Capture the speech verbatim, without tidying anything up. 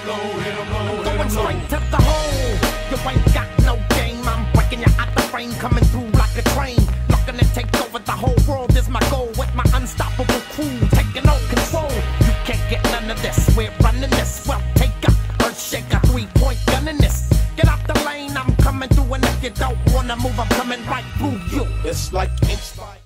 low, hit 'em low, hit 'em Going low. straight to the hole. You ain't got no game. I'm breaking you out the frame, coming through like a train. Looking to take over the whole world is my goal. With my unstoppable crew taking all control. You can't get none of this. We're running this. Well, take a earth shaker, three-point gun in this. Get out the lane, I'm coming through, and if you don't wanna move, I'm coming right through you. It's like inch by